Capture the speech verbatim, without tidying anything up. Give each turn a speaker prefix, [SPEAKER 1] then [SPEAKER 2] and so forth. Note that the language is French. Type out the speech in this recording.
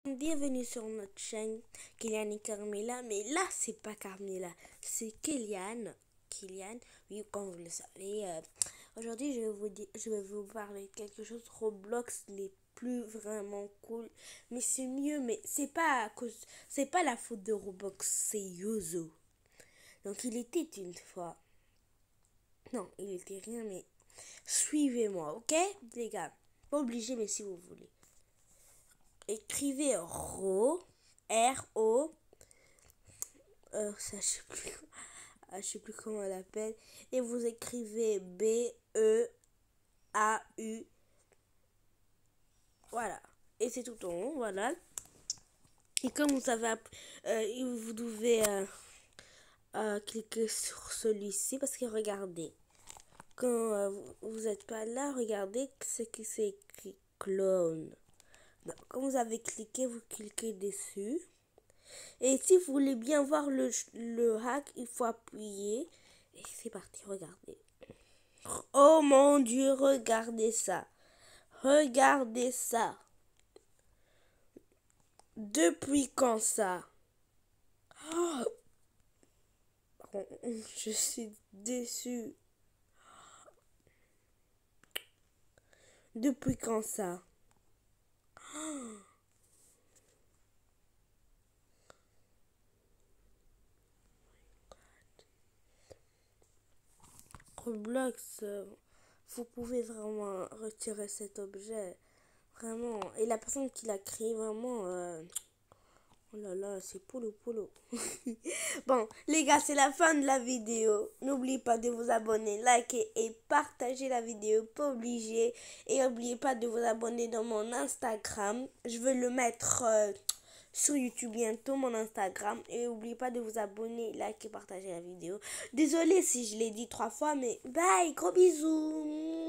[SPEAKER 1] Bienvenue sur notre chaîne Kylian et Carmela, mais là c'est pas Carmela, c'est Kylian. Kylian, oui, comme vous le savez, euh, aujourd'hui je vais vous dire, je vais vous parler de quelque chose. Roblox n'est plus vraiment cool, mais c'est mieux, mais c'est pas à cause, c'est pas la faute de Roblox, c'est Yuzu. Donc il était une fois, non, il était rien, mais suivez-moi, ok, les gars, pas obligé, mais si vous voulez. Écrivez Ro, R O, euh, ça je sais plus, ah, je sais plus comment on l'appelle, et vous écrivez B E A U, voilà, et c'est tout en haut, voilà. Et comme vous savez, euh, vous devez euh, euh, cliquer sur celui-ci parce que regardez, quand euh, vous n'êtes pas là, regardez ce qui c'est écrit clone. Donc, quand vous avez cliqué, vous cliquez dessus. Et si vous voulez bien voir le, le hack, il faut appuyer. Et c'est parti, regardez. Oh mon Dieu, regardez ça. Regardez ça. Depuis quand ça? Oh, je suis déçue. Depuis quand ça? Roblox, euh, vous pouvez vraiment retirer cet objet. Vraiment. Et la personne qui l'a créé, vraiment... Euh, oh là là, c'est polo polo. Bon, les gars, c'est la fin de la vidéo. N'oubliez pas de vous abonner, liker et partager la vidéo. Pas obligé. Et n'oubliez pas de vous abonner dans mon Instagram. Je vais le mettre... Euh, sur YouTube bientôt, mon Instagram. Et n'oubliez pas de vous abonner, liker et partager la vidéo. Désolée si je l'ai dit trois fois, mais bye, gros bisous.